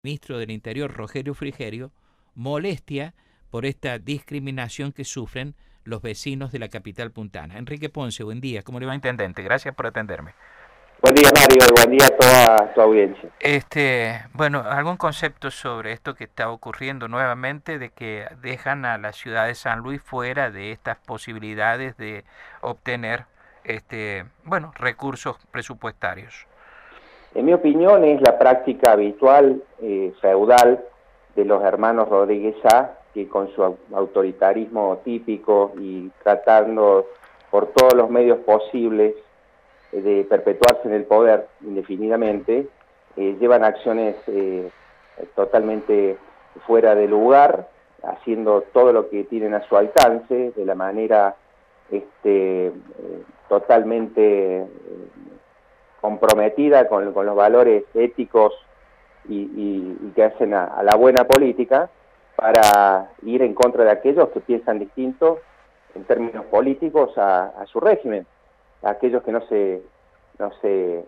Ministro del Interior, Rogelio Frigerio, molestia por esta discriminación que sufren los vecinos de la capital puntana. Enrique Ponce, buen día. ¿Cómo le va, intendente? Gracias por atenderme. Buen día, Mario, y buen día a toda tu audiencia. Bueno, algún concepto sobre esto que está ocurriendo nuevamente, de que dejan a la ciudad de San Luis fuera de estas posibilidades de obtener, recursos presupuestarios. En mi opinión, es la práctica habitual, feudal, de los hermanos Rodríguez Sá, que con su autoritarismo típico y tratando por todos los medios posibles de perpetuarse en el poder indefinidamente, llevan acciones totalmente fuera de lugar, haciendo todo lo que tienen a su alcance, de la manera totalmente comprometida con los valores éticos y que hacen a la buena política, para ir en contra de aquellos que piensan distinto en términos políticos a su régimen, a aquellos que no se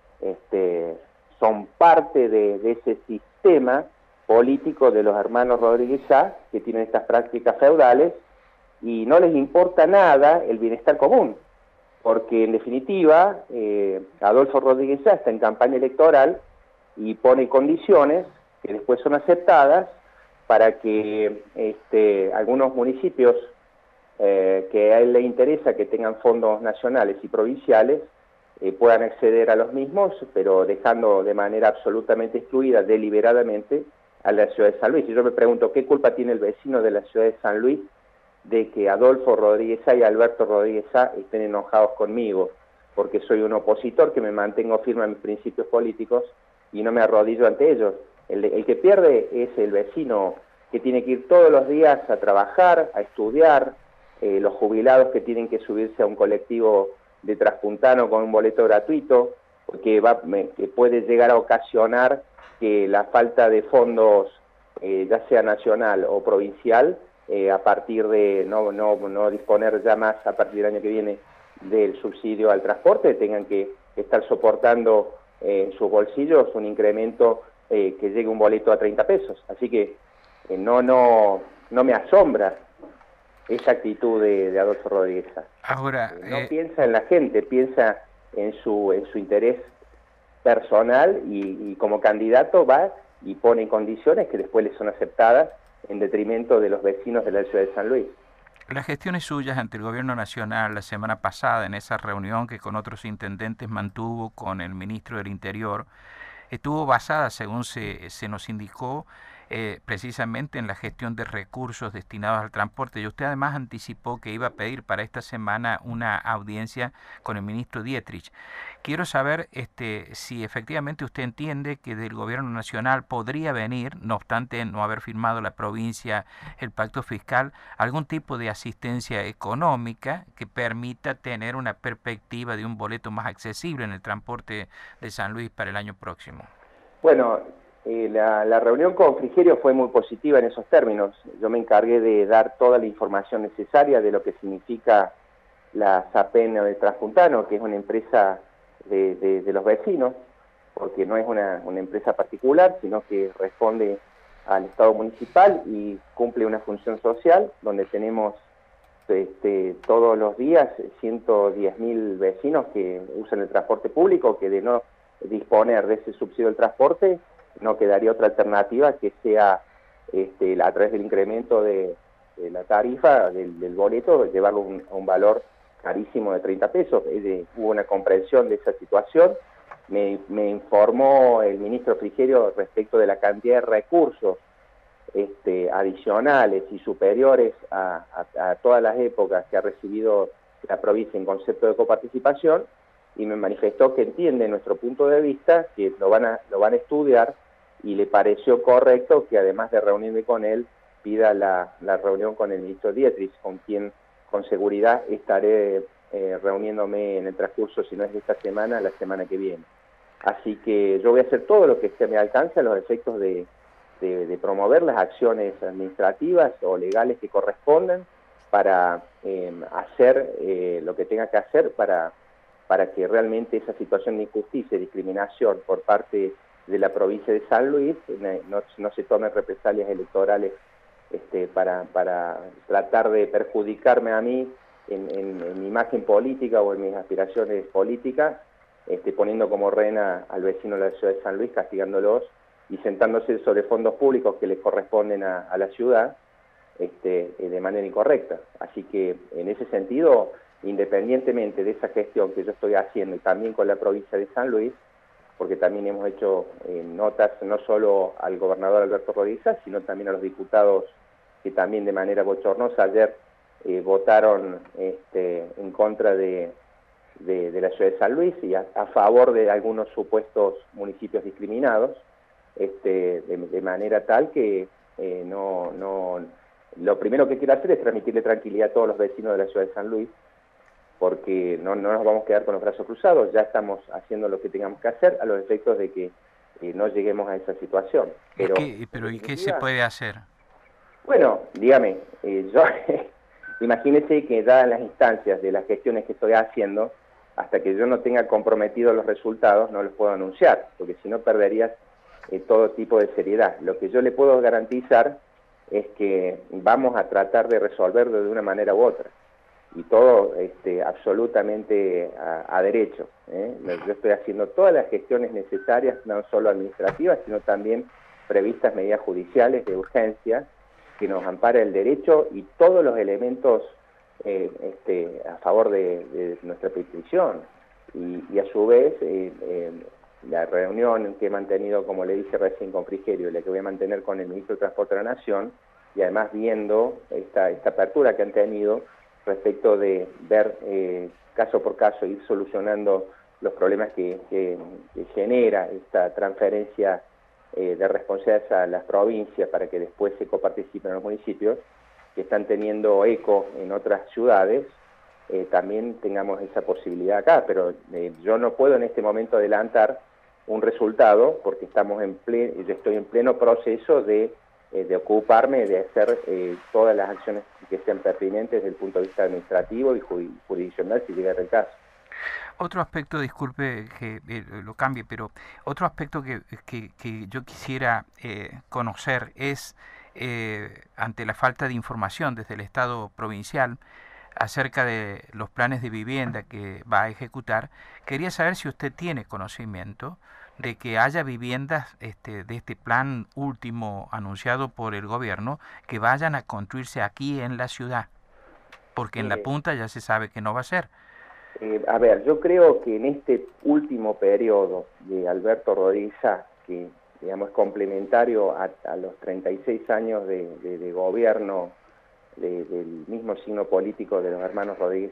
son parte de ese sistema político de los hermanos Rodríguez Sá, que tienen estas prácticas feudales, y no les importa nada el bienestar común, porque en definitiva Adolfo Rodríguez Sá está en campaña electoral y pone condiciones que después son aceptadas para que algunos municipios que a él le interesa que tengan fondos nacionales y provinciales puedan acceder a los mismos, pero dejando de manera absolutamente excluida, deliberadamente, a la ciudad de San Luis. Y yo me pregunto, ¿qué culpa tiene el vecino de la ciudad de San Luis de que Adolfo Rodríguez Sá y Alberto Rodríguez Sá estén enojados conmigo? Porque soy un opositor que me mantengo firme en mis principios políticos y no me arrodillo ante ellos. El que pierde es el vecino, que tiene que ir todos los días a trabajar, a estudiar, los jubilados que tienen que subirse a un colectivo de Transpuntano con un boleto gratuito, porque que puede llegar a ocasionar que la falta de fondos, ya sea nacional o provincial, a partir de no disponer ya más a partir del año que viene del subsidio al transporte, tengan que estar soportando en sus bolsillos un incremento que llegue un boleto a 30 pesos. Así que no me asombra esa actitud de Adolfo Rodríguez Sá. Ahora, No piensa en la gente, piensa en su interés personal y como candidato va y pone condiciones que después le son aceptadas en detrimento de los vecinos de la ciudad de San Luis. las gestiones suyas ante el gobierno nacional la semana pasada, en esa reunión que con otros intendentes mantuvo con el ministro del Interior, estuvo basada, según se nos indicó, precisamente en la gestión de recursos destinados al transporte. Y usted además anticipó que iba a pedir para esta semana una audiencia con el ministro Dietrich. Quiero saber si efectivamente usted entiende que del gobierno nacional podría venir, no obstante no haber firmado la provincia el pacto fiscal, algún tipo de asistencia económica que permita tener una perspectiva de un boleto más accesible en el transporte de San Luis para el año próximo. Bueno, la reunión con Frigerio fue muy positiva en esos términos. Yo me encargué de dar toda la información necesaria de lo que significa la SAPEN de Transpuntano, que es una empresa de los vecinos, porque no es una empresa particular, sino que responde al Estado municipal y cumple una función social, donde tenemos todos los días 110.000 vecinos que usan el transporte público, que de no disponer de ese subsidio del transporte no quedaría otra alternativa que sea a través del incremento de la tarifa del boleto, llevarlo a un valor carísimo de 30 pesos. Hubo una comprensión de esa situación. Me informó el ministro Frigerio respecto de la cantidad de recursos adicionales y superiores a todas las épocas que ha recibido la provincia en concepto de coparticipación, y me manifestó que entiende nuestro punto de vista, que lo van a estudiar, y le pareció correcto que además de reunirme con él, pida la reunión con el ministro Dietrich, con quien con seguridad estaré reuniéndome en el transcurso, si no es de esta semana, la semana que viene. Así que yo voy a hacer todo lo que esté a mi alcance a los efectos de promover las acciones administrativas o legales que correspondan para hacer lo que tenga que hacer para que realmente esa situación de injusticia y discriminación por parte de la provincia de San Luis no se tomen represalias electorales para tratar de perjudicarme a mí en mi imagen política o en mis aspiraciones políticas, poniendo como rehén al vecino de la ciudad de San Luis, castigándolos y sentándose sobre fondos públicos que les corresponden a la ciudad de manera incorrecta. Así que en ese sentido, independientemente de esa gestión que yo estoy haciendo y también con la provincia de San Luis, porque también hemos hecho notas no solo al gobernador Alberto Rodríguez, sino también a los diputados que también de manera bochornosa ayer votaron en contra de la ciudad de San Luis y a favor de algunos supuestos municipios discriminados, de manera tal que lo primero que quiero hacer es transmitirle tranquilidad a todos los vecinos de la ciudad de San Luis, porque no nos vamos a quedar con los brazos cruzados, ya estamos haciendo lo que tengamos que hacer a los efectos de que no lleguemos a esa situación. Pero ¿y qué se puede hacer? Bueno, dígame, yo imagínese que dadas las instancias de las gestiones que estoy haciendo, hasta que yo no tenga comprometidos los resultados, no los puedo anunciar, porque si no perderías todo tipo de seriedad. Lo que yo le puedo garantizar es que vamos a tratar de resolverlo de una manera u otra. Y todo absolutamente a derecho. Yo estoy haciendo todas las gestiones necesarias, no solo administrativas, sino también previstas medidas judiciales de urgencia, que nos ampara el derecho y todos los elementos a favor de nuestra prescripción. Y a su vez, la reunión que he mantenido, como le dije recién, con Frigerio, y la que voy a mantener con el Ministro de Transporte de la Nación, y además viendo esta apertura que han tenido respecto de ver caso por caso, ir solucionando los problemas que genera esta transferencia de responsabilidades a las provincias para que después se coparticipen en los municipios, que están teniendo eco en otras ciudades, también tengamos esa posibilidad acá, pero yo no puedo en este momento adelantar un resultado porque yo estoy en pleno proceso de ocuparme de hacer todas las acciones que sean pertinentes desde el punto de vista administrativo y jurisdiccional si llegara el caso. Otro aspecto, disculpe que lo cambie, pero otro aspecto que yo quisiera conocer es, ante la falta de información desde el Estado provincial acerca de los planes de vivienda que va a ejecutar, quería saber si usted tiene conocimiento de que haya viviendas de este plan último anunciado por el gobierno que vayan a construirse aquí en la ciudad, porque en la punta ya se sabe que no va a ser. A ver, yo creo que en este último periodo de Alberto Rodríguez, que digamos es complementario a los 36 años de gobierno del mismo signo político de los hermanos Rodríguez,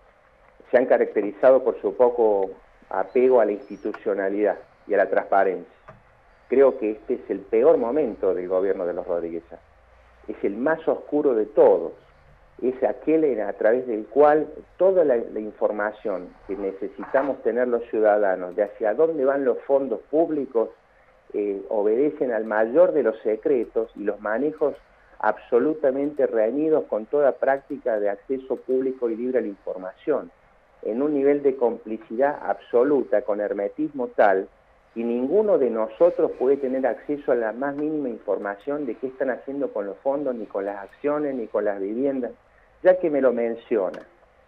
se han caracterizado por su poco apego a la institucionalidad y a la transparencia. Creo que este es el peor momento del gobierno de los Rodríguez. Es el más oscuro de todos. Es aquel a través del cual toda la información que necesitamos tener los ciudadanos de hacia dónde van los fondos públicos obedecen al mayor de los secretos y los manejos absolutamente reñidos con toda práctica de acceso público y libre a la información, en un nivel de complicidad absoluta, con hermetismo tal, y ninguno de nosotros puede tener acceso a la más mínima información de qué están haciendo con los fondos, ni con las acciones, ni con las viviendas, ya que me lo menciona.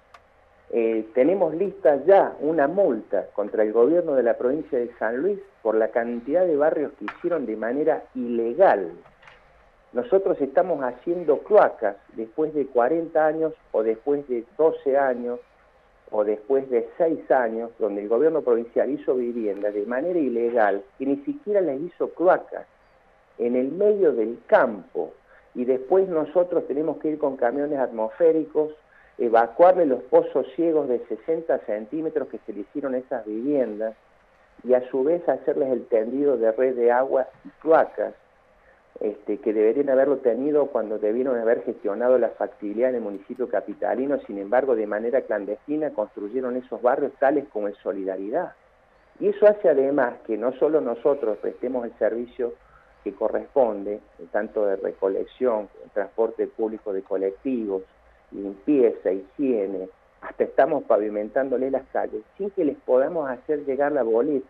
Tenemos lista ya una multa contra el gobierno de la provincia de San Luis por la cantidad de barrios que hicieron de manera ilegal. Nosotros estamos haciendo cloacas después de 40 años o después de 12 años o después de 6 años, donde el gobierno provincial hizo viviendas de manera ilegal, que ni siquiera les hizo cloacas, en el medio del campo, y después nosotros tenemos que ir con camiones atmosféricos, evacuarle los pozos ciegos de 60 centímetros que se le hicieron a esas viviendas, y a su vez hacerles el tendido de red de agua y cloacas, que deberían haberlo tenido cuando debieron haber gestionado la factibilidad en el municipio capitalino. Sin embargo, de manera clandestina construyeron esos barrios tales como el Solidaridad. Y eso hace además que no solo nosotros prestemos el servicio que corresponde, tanto de recolección, transporte público de colectivos, limpieza, higiene, hasta estamos pavimentándole las calles, sin que les podamos hacer llegar la boleta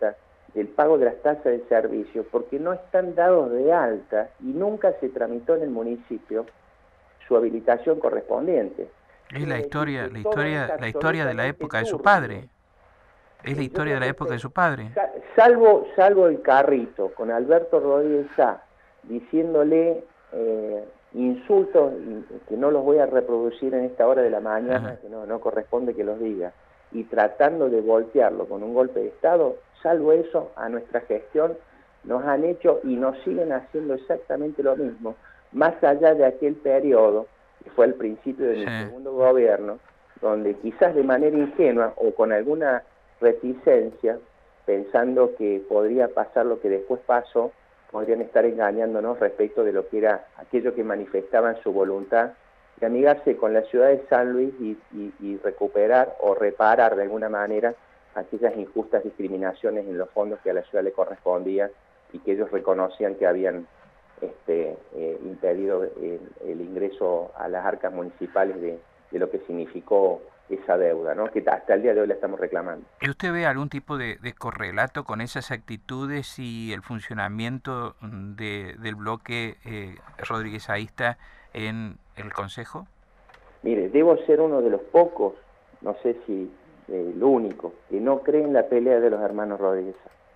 del pago de las tasas de servicio porque no están dados de alta y nunca se tramitó en el municipio su habilitación correspondiente. Es la historia de la época de su padre. Es la historia de la época de su padre. Salvo el carrito con Alberto Rodríguez Sá diciéndole insultos que no los voy a reproducir en esta hora de la mañana, que no corresponde que los diga, y tratando de voltearlo con un golpe de Estado, salvo eso, a nuestra gestión nos han hecho y nos siguen haciendo exactamente lo mismo, más allá de aquel periodo, que fue el principio de mi segundo gobierno, donde quizás de manera ingenua o con alguna reticencia, pensando que podría pasar lo que después pasó, podrían estar engañándonos respecto de lo que era aquello que manifestaban su voluntad de amigarse con la ciudad de San Luis y recuperar o reparar de alguna manera aquellas injustas discriminaciones en los fondos que a la ciudad le correspondían y que ellos reconocían que habían impedido el ingreso a las arcas municipales de lo que significó esa deuda, ¿no? Que hasta el día de hoy la estamos reclamando. ¿Y usted ve algún tipo de correlato con esas actitudes y el funcionamiento del bloque rodriguezaísta en el Consejo? Mire, debo ser uno de los pocos, no sé si el único, que no cree en la pelea de los hermanos Rodríguez.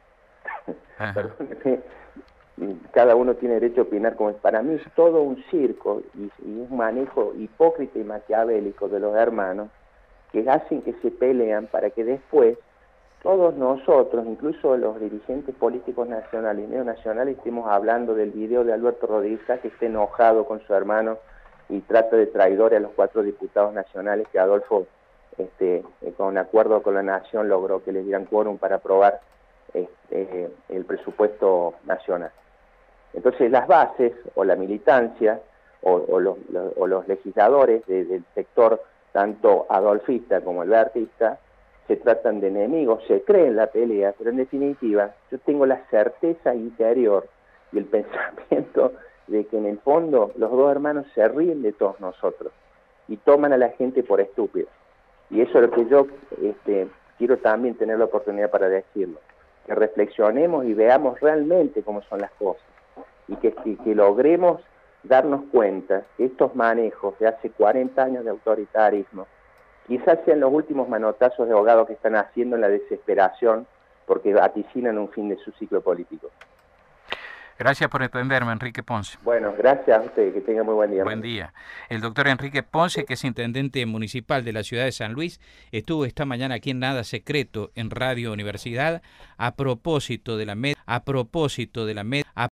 Cada uno tiene derecho a opinar como es. Para mí es todo un circo y un manejo hipócrita y maquiavélico de los hermanos que hacen que se pelean para que después todos nosotros, incluso los dirigentes políticos nacionales y medio nacionales, estemos hablando del video de Alberto Rodríguez que esté enojado con su hermano y trata de traidor a los 4 diputados nacionales que Adolfo, con acuerdo con la Nación, logró que les dieran quórum para aprobar el presupuesto nacional. Entonces las bases o la militancia o los legisladores del sector tanto adolfista como albertista se tratan de enemigos, se creen la pelea, pero en definitiva yo tengo la certeza interior y el pensamiento de que en el fondo los dos hermanos se ríen de todos nosotros y toman a la gente por estúpida. Y eso es lo que yo quiero también tener la oportunidad para decirlo, que reflexionemos y veamos realmente cómo son las cosas y que logremos darnos cuenta que estos manejos de hace 40 años de autoritarismo quizás sean los últimos manotazos de ahogado que están haciendo en la desesperación porque vaticinan un fin de su ciclo político. Gracias por atenderme, Enrique Ponce. Bueno, gracias a usted, que tenga muy buen día. Buen día. El doctor Enrique Ponce, que es intendente municipal de la ciudad de San Luis, estuvo esta mañana aquí en Nada Secreto en Radio Universidad a propósito de la